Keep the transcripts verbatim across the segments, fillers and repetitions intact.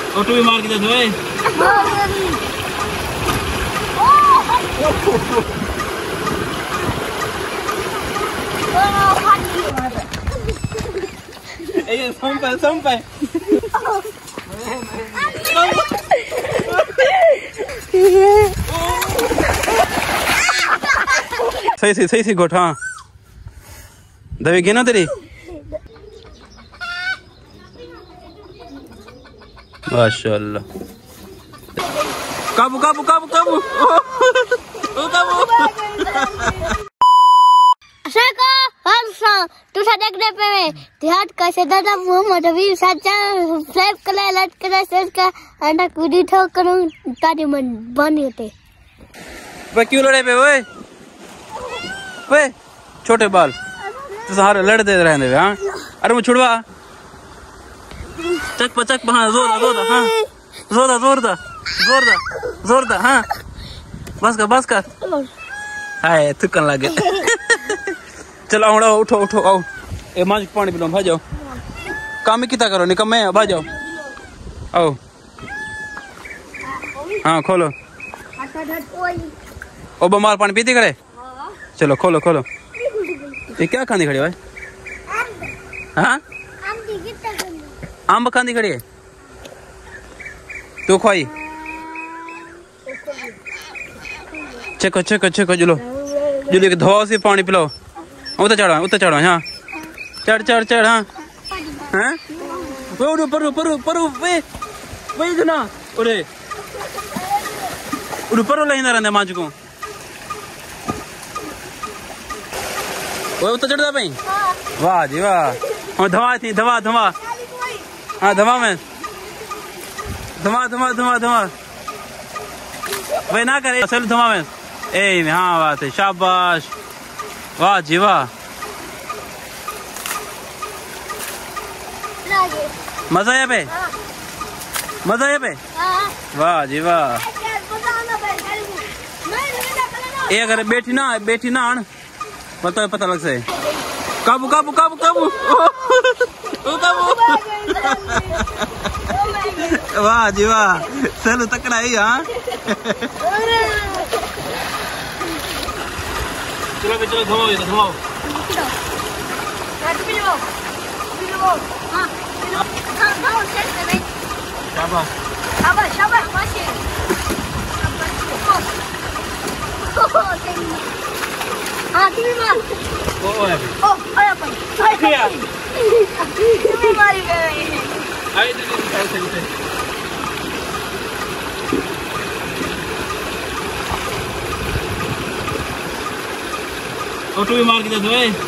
Auto भी मार के दे दो ए ए संपे संपे सही सही सही सही गोठ हाँ दबे गिना तेरी माशाल्लाह काबू काबू काबू काबू ओ काबू सको हम सा तू देखने पे में ध्यान कैसे दादा मोहम्मद अभी सच्चा सब्सक्राइब कर लाइक कर शेयर कर अंडा कूदी ठो करूं तारी मन बनी होते वे क्यों लड़े पे ओए वे छोटे बाल तो सहारे लड़ते रहने वे हां अरे मैं छुड़वा चक पचक हाँ जोर जोर हाँ जोर जोर जोर जोर हाँ बस कर बस कर हाय थकन लगे चलो आओ उठो उठो आओ ए मांझ पानी पिलो भाई जाओ काम कितना करो निकम्मे भाई जाओ आओ हाँ खोलो ओ बमार पानी पीती खड़े चलो खोलो खोलो ये क्या खानी खड़ी भाई हाँ आम खानी खड़ी है तो खोई चेको चेको चेको जुलो जुलो के धोआ से पानी पिलाओ उतर चढ़ो उतर चढ़ो हाँ चढ़ चढ़ चढ़ हाँ हैं ऊपर ऊपर ऊपर ऊपर वे वे जना उरे ऊपर ले ना रहने मांझ को वो उतर चढ़ भाई वाह जी वाह हाँ धवा थी धवा धवा हाँ धमा में धमा धमा धमा धमा भाई ना करे चल धमा में ए हाँ बात है शाबाश वाह जी वाह मजा आया पे मजा आया पे वाह जी वाह ये अगर बैठी ना बैठी ना आन पता पता लग से काबू काबू काबू काबू वाह जी वाह चलो तकड़ा ही हाँ चलो बे चलो धमाओ इधर धमाओ शाबाश शाबाश शाबाश माशे हाँ तुम्हें मार ओ ओ ओ आया पर क्या तुम्हें मारी गई आई इधर ऐसे ऐसे ऑटो भी मार के दे दो ए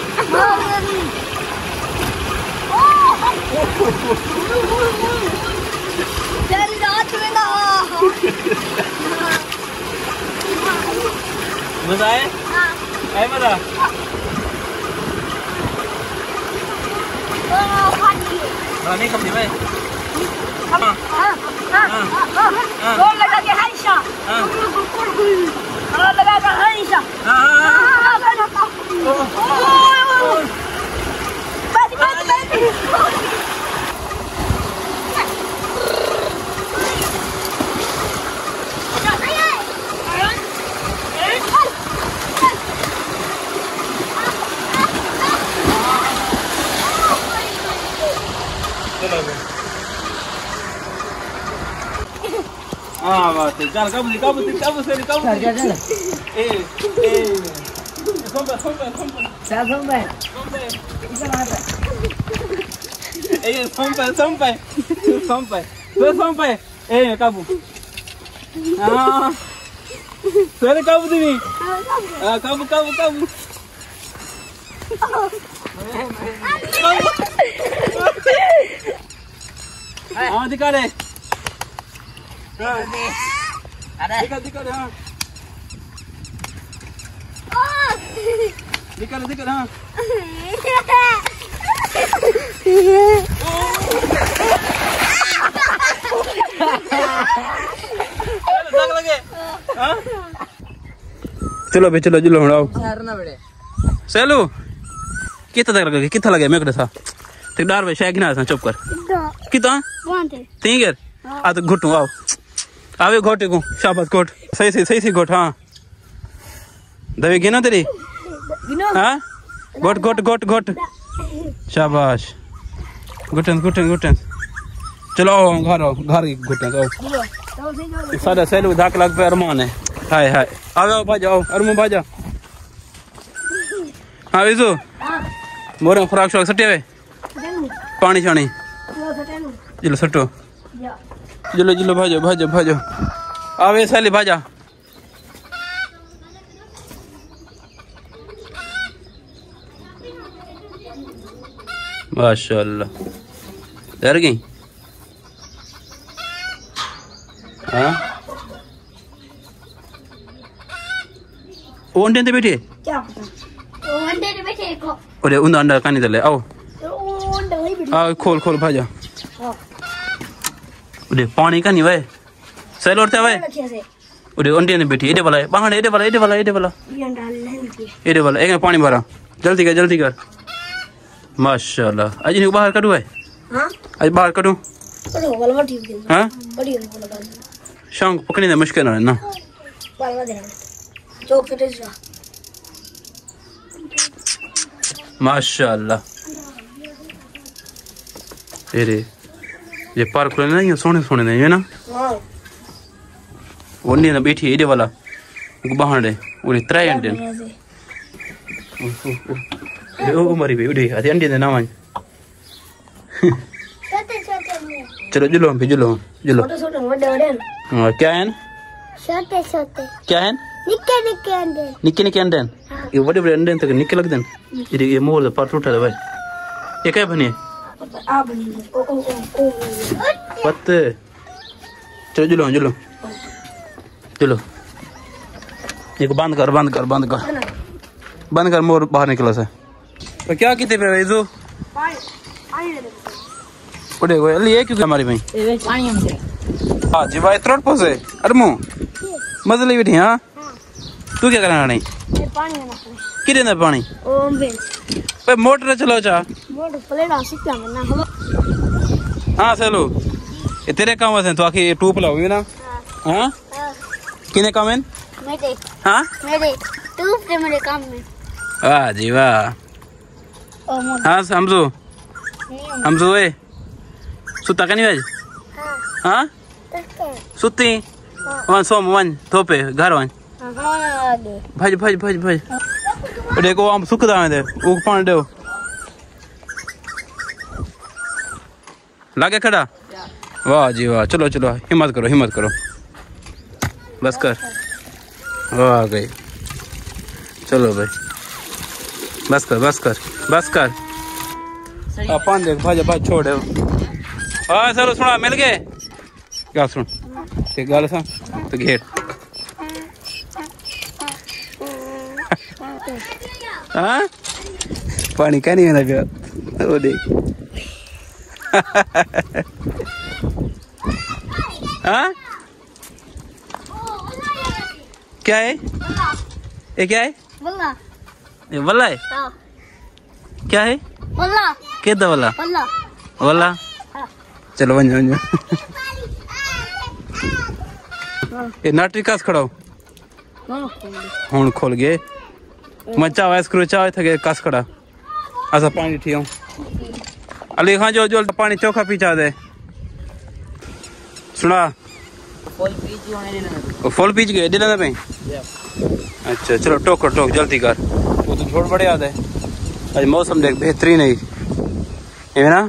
तेरी रात में ना मजा आए आए मजा हाँ नहीं कम नहीं भाई हाँ हाँ हाँ हाँ रोल लगा के हाइशा हाँ रोल लगा के हाइशा हाँ हाँ बस बस बस हाँ बात है चल कब कब कब से कब ए ए संपे संपे संपे क्या संपे ए संपे संपे संपे तो संपे ए काबू हाँ सर काबू दी हाँ काबू काबू काबू हाँ दिखा रहे दिखा दिखा रहे हाँ दिखा रहे दिखा रहे हाँ लगे हाँ चलो बे चलो चलो हड़ाओ चलो कितना तक लगे कितना लगे मेरे को था तो डार पे शायद ना चुप कर कितना तीन कर आ तो घुटू आओ आवे घोटे को शाबाश घोट सही सही सही सही घोट हाँ दबे गिनो तेरी हाँ घोट घोट घोट घोट शाबाश घुटन घुटन घुटन चलो घर आओ घर की घुटन आओ सादा सैलू धाक लग पे अरमान है हाय हाय आओ भाजा आओ अरमान भाजा हाँ विजू मोर खुराक शुराक सटे वे पानी शानी चलो सटो चलो चलो भाजो भाजो भाजो आवे साली भाजा माशाल्लाह डर गई हाँ वो अंडे बैठे क्या पता वो अंडे पे बैठे को अरे उन अंडा कानी दले आओ वो अंडा वही बैठे आओ खोल खोल भाजा उधे पानी का नहीं भाई सैल उड़ते भाई उधे अंडे ने बैठी एडे वाला है बाहर एडे वाला एडे वाला एडे वाला ये अंडा ले एडे वाला एक में पानी भरा जल्दी कर जल्दी कर माशाल्लाह आज इनको बाहर करूँ भाई हाँ आज बाहर करूँ करो वाला वाटी हाँ बड़ी वाला शाम को पकड़ने में मुश्किल है ना वाला दे चौक पे जा माशाल्लाह तेरे ये पार्क में नहीं सोने सोने नहीं है ना हाँ वो नहीं ना बैठी एडे वाला बाहर है उधे त्रै अंडे ओ मरी भी उधे आधे अंडे ना मान छोटे छोटे चलो जुलो पे जुलो जुलो छोटे छोटे बड़े बड़े हाँ क्या है छोटे छोटे क्या है निक्के निक्के अंडे निक्के निक्के अंडे ये बड़े बड़े अंडे तक निक्के लगते हैं ये ये मोर पर टूटा है भाई ये क्या बनी आ बनी ओ ओ ओ पत्ते चलो जुलो जुलो चलो एक बंद कर बंद कर बंद कर बंद कर मोर बाहर निकला से तो क्या कितने पे वेजो पानी पानी दे उड़े गए अली ये क्यों हमारी भाई ए पानी हम दे हां जी भाई त्रोट पोसे अरे मु मजली बैठी हां तू क्या करना नहीं ये पानी ना किरे ना पानी ओ बे पे मोटर चलो चा मोटर प्लेट आ सकता है ना हम हां चलो ये तेरे काम है तो आखिर टूप लाओगे ना हां किने काम है मेरे हां मेरे तू पे मेरे काम में वाह जी वाह ओ मोर हां समझो समझो ए सुता का नहीं आज हां हां तक सुती वन सोम वन थोपे घर वन हां आगे भाज भाज भाज भाज देखो हम सुख दावे दे वो पानी दो लागे खड़ा वाह जी वाह चलो चलो हिम्मत करो हिम्मत करो बस कर वाह गई चलो भाई बस कर बस कर बस कर अपन देख भाज भाज छोड़ हाँ चलो सुना मिल गए क्या सुन ते गल सा तो घेर हाँ पानी का नहीं होना पिया वो देख हाँ क्या है ये क्या है वल्ला ये वल्ला है हां क्या है वल्ला के दा वल्ला वल्ला वल्ला चलो वन वन ये नाटरी कास खड़ा हो हुन खोल गए मचा वाइस करो चाहे थे कास खड़ा ऐसा पानी ठियो अली खान जो जो पानी चोखा पीछा दे सुना फुल पीच होने देना फुल पीच गए दिला ना भाई अच्छा चलो टोक टोक जल्दी कर वो तो छोड़ बड़े याद है आज मौसम देख बेहतरीन है ये ना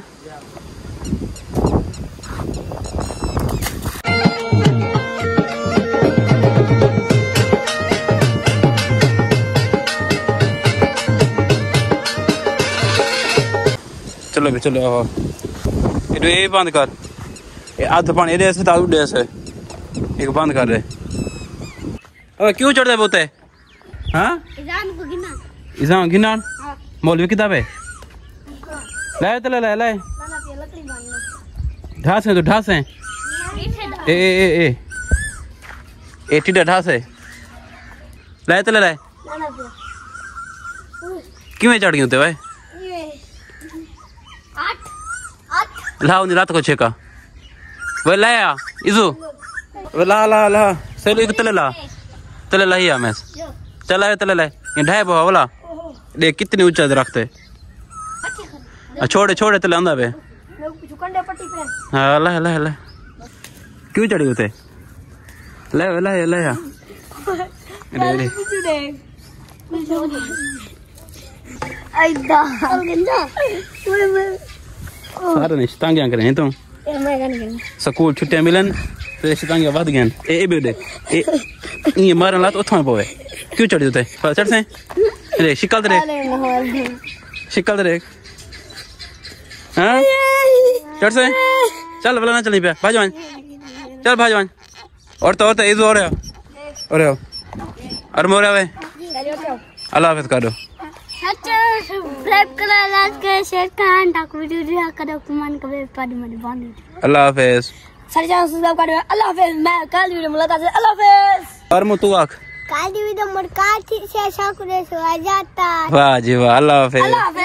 चलो भी चलो ये ये बंद कर ये आध पानी ये ऐसे ताऊ डे से एक बंद कर रहे अबे क्यों चढ़ते बोते हाँ इजान को गिना इजान गिना हां मौलवी किताब है लाए तो ले ले ले लाना पे लकड़ी बांधना ढास है तो ढास है ए ए ए ए ए टीडा ढास है लाए तो ले ले लाना पे क्यों चढ़ गए होते भाई ये आठ आठ लाओ नहीं रात को छेका वो लाया इजो वो ला ला ला सही एक तले ला तले ला ही आ मैं चला है तले ला ये ढाई बोला बोला देख कितनी ऊंचा रखते छोड़े छोड़े तले अंदा पे हाँ ला ला ला क्यों चढ़ी होते ले ले ले ले सारे ने शतांगियां करे हैं तो स्कूल छुट्टियां मिलन तो शतांगियां वध गए ए ए बेडे ए ये मारन लात उठा पवे क्यों चढ़ी होते चढ़ से रे शिकल दे शिकल दे हां चढ़ से चल बोला ना चल पे भाजवान चल भाजवान और तो और तो इधर और है और है और मोरे वे अल्लाह हाफिज कर दो सब्सक्राइब करो लाइक करो शेयर करो अंडा को वीडियो करो कमेंट करो पादी में बांध अल्लाह हाफिज सारे चैनल सब्सक्राइब करो अल्लाह हाफिज मैं कल वीडियो मुलाकात है अल्लाह हाफिज और मुतु आख कल वीडियो मुलाकात से शाकुरे से आ जाता वाह जी वाह अल्लाह हाफिज।